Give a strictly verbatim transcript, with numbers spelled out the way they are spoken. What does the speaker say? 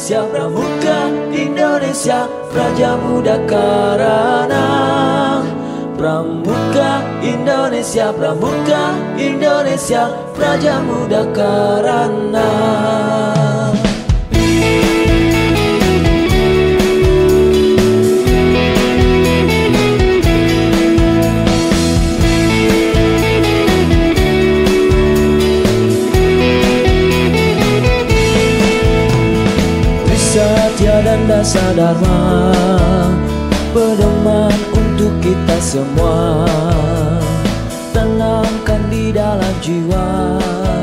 Indonesia, Pramuka Indonesia, Praja Muda Karana. Pramuka Indonesia, Pramuka Indonesia, Praja Muda Karana. Satya dan Dasa Dharma, pedoman untuk kita semua, tanamkan di dalam jiwa.